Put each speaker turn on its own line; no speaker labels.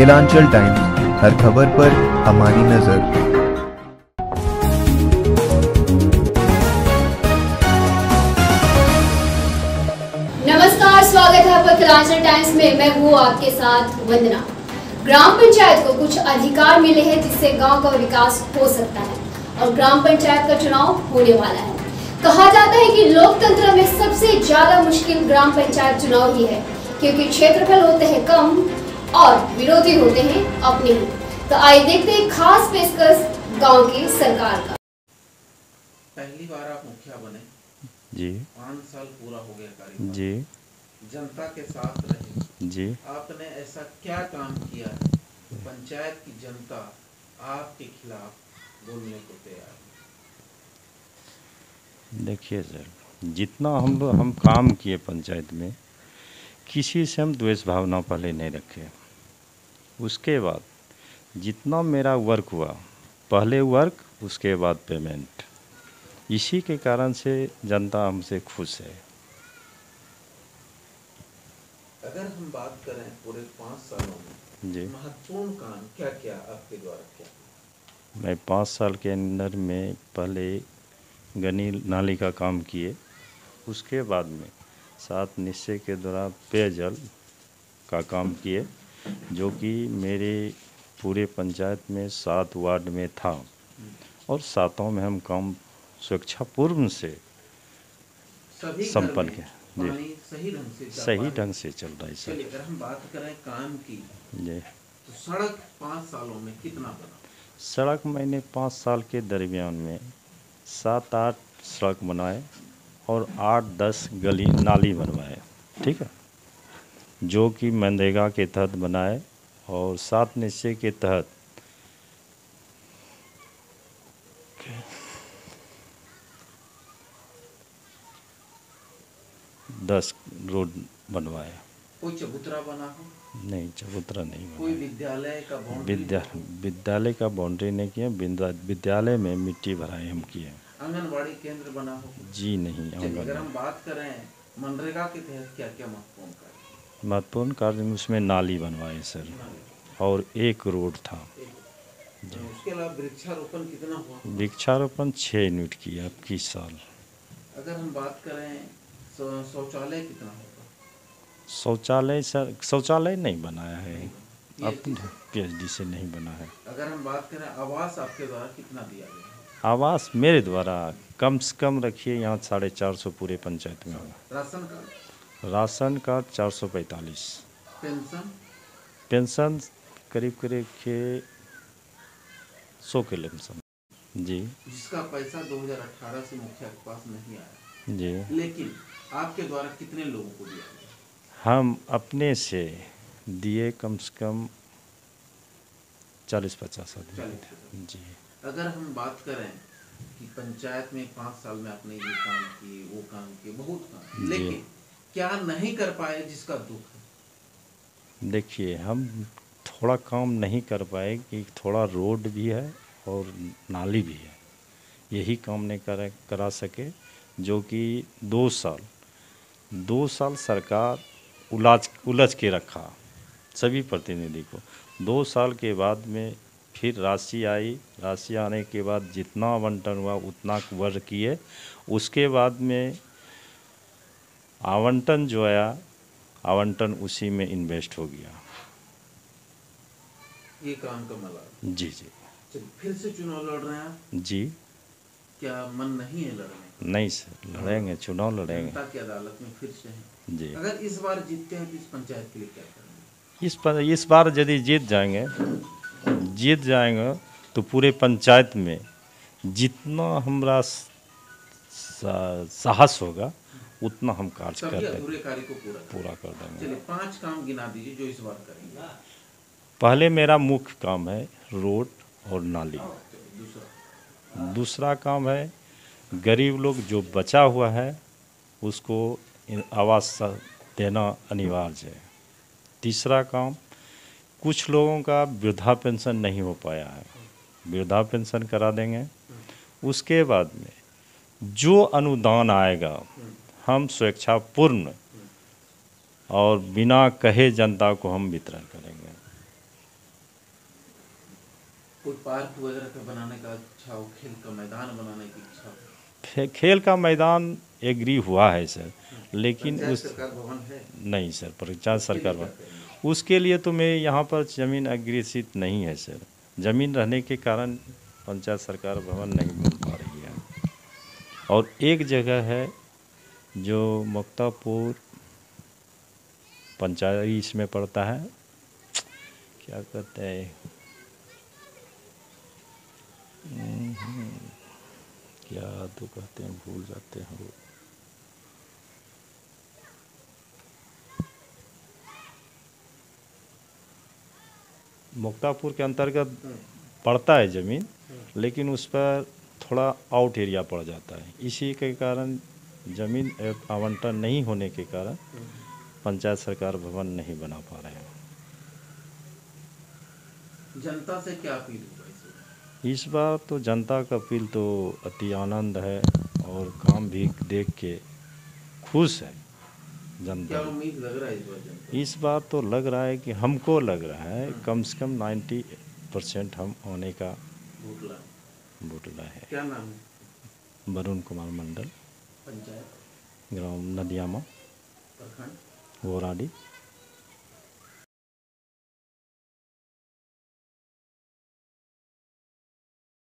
Nilanchal times, हर खबर पर हमारी नजर।
नमस्कार, स्वागत है आपका नीलांचल टाइम्स में। मैं हूँ आपके साथ वंदना। ग्राम पंचायत को कुछ अधिकार मिले हैं जिससे गांव का विकास हो सकता है और ग्राम पंचायत का चुनाव होने वाला है। कहा जाता है कि लोकतंत्र में सबसे ज्यादा मुश्किल ग्राम पंचायत चुनाव ही है, क्योंकि क्षेत्रफल होते हैं कम और विरोधी होते हैं अपने ही। तो आइए देखते हैं खास पेशकश गांव की सरकार का।
पहली बार आप मुखिया बने
जी,
5 साल पूरा हो गया कार्यकाल
जी,
जनता के साथ रहे
जी।
आपने ऐसा क्या काम किया है पंचायत की जनता आपके खिलाफ बोलने को तैयार है?
देखिए सर, जितना हम काम किए पंचायत में, किसी से हम द्वेष भावना पहले नहीं रखे। उसके बाद जितना मेरा वर्क हुआ, पहले वर्क उसके बाद पेमेंट, इसी के कारण से जनता हमसे खुश है।
अगर हम बात करें पूरे 5 सालों में
जी,
महत्वपूर्ण काम क्या क्या आपके द्वारा किया?
मैं 5 साल के अंदर में पहले गनी नाली का काम किए, उसके बाद में 7 निश्चय के द्वारा पेयजल का काम किए, जो कि मेरे पूरे पंचायत में 7 वार्ड में था और 7 में हम काम स्वेच्छापूर्ण से संपन्न किया।
पानी सही ढंग से चल रहा है सर। चलिए, अगर हम बात करें काम की
जी,
तो सड़क 5 सालों में कितना बना?
सड़क मैंने 5 साल के दरमियान में 7-8 सड़क बनाए और 8-10 गली नाली बनवाए, ठीक है, जो कि मनरेगा के तहत बनाए और 7 निश्चय के तहत 10 रोड बनवाए।
कोई चबूतरा बना हो?
नहीं, चबूतरा नहीं बना।
कोई विद्यालय का बाउंड्री?
विद्यालय का बाउंड्री नहीं किया, विद्यालय में मिट्टी भराई हम किए।
आंगनबाड़ी केंद्र बना हो?
जी नहीं।
अगर हम बात करें मनरेगा के तहत क्या क्या
महत्वपूर्ण कार्य उसमें नाली बनवाए सर, और 1 रोड था।
उसके अलावा वृक्षारोपण कितना हुआ?
वृक्षारोपण 6 यूनिट किया अब 21 साल।
अगर हम बात करें शौचालय कितना होगा?
शौचालय सर, शौचालय नहीं बनाया है, अपने PhD से नहीं बना है।
अगर हम बात करें आवास आपके द्वारा कितना दिया गया है?
आवास मेरे द्वारा कम से कम रखिए यहाँ 450 पूरे पंचायत में होगा। Ration card 445। पेंशन करीब के 100 के लमसम। जी,
जिसका पैसा 2018 से मुखिया के पास नहीं आया
जी,
लेकिन आपके द्वारा कितने लोगों को दिया गया?
हम अपने से दिए कम से कम 40-50 आदमी। जी,
अगर हम बात करें कि पंचायत में 5 साल में आपने ये काम किए, वो काम किए, बहुत काम, लेकिन क्या नहीं कर पाए जिसका दुख है?
देखिए, हम थोड़ा काम नहीं कर पाए कि थोड़ा रोड भी है और नाली भी है, यही काम नहीं करा सके, जो कि 2 साल सरकार उलझ के रखा सभी प्रतिनिधि को। 2 साल के बाद में फिर राशि आई, राशि आने के बाद जितना आवंटन हुआ उतना वर्क किए, उसके बाद में आवंटन जो आया, आवंटन उसी में इन्वेस्ट हो गया।
ये काम का मलाल।
जी, जी।
फिर से चुनाव लड़ रहे हैं आप?
जी।
क्या मन नहीं है लड़ने?
नहीं सर, लड़ेंगे, चुनाव लड़ेंगे।
जनता की अदालत में फिर से हैं।
जी।
अगर इस बार जीतते हैं तो इस पंचायत के लिए क्या करेंगे?
इस बार यदि जीत जाएंगे तो पूरे पंचायत में जितना हमारा साहस होगा उतना हम कार्य कर देंगे,
अधूरे कार्य को पूरा कर देंगे। चलिए, 5 काम गिना दीजिए जो इस बार करेंगे।
पहले मेरा मुख्य काम है रोड और नाली। दूसरा काम है गरीब लोग जो बचा हुआ है उसको आवास देना अनिवार्य है। तीसरा काम, कुछ लोगों का वृद्धा पेंशन नहीं हो पाया है, वृद्धा पेंशन करा देंगे। उसके बाद में जो अनुदान आएगा हम स्वेच्छापूर्ण और बिना कहे जनता को हम वितरण करेंगे।
कोई पार्क वगैरह का बनाने का इच्छा हो, खेल का मैदान बनाने की इच्छा हो?
खेल का मैदान एग्री हुआ है सर, लेकिन
पंचायत
उस
सरकार भवन है?
नहीं सर, पंचायत सरकार
क्या
भवन
करेंगे?
उसके लिए तो मैं यहाँ पर ज़मीन अग्रेसित नहीं है सर। ज़मीन रहने के कारण पंचायत सरकार भवन नहीं बन पा रही है। और एक जगह है जो मुक्तापुर पंचायत इसमें पड़ता है, क्या कहते हैं, क्या तो कहते हैं, भूल जाते हैं वो। मुक्तापुर के अंतर्गत पड़ता है ज़मीन, लेकिन उस पर थोड़ा आउट एरिया पड़ जाता है। इसी के कारण ज़मीन आवंटन नहीं होने के कारण पंचायत सरकार भवन नहीं बना पा रहे हैं।
जनता से क्या अपील होगा
इस बार तो जनता का अपील तो अति आनंद है और काम भी देख के खुश है जनता।
क्या उम्मीद लग रहा है इस बार जनता?
इस बार तो लग रहा है कि हमको लग रहा है कम से कम 90% हम होने का बुटला है।
क्या नाम है?
वरुण कुमार मंडल,
पंचायत?
ग्राम नदियामा,
प्रखंड?
गोराडी।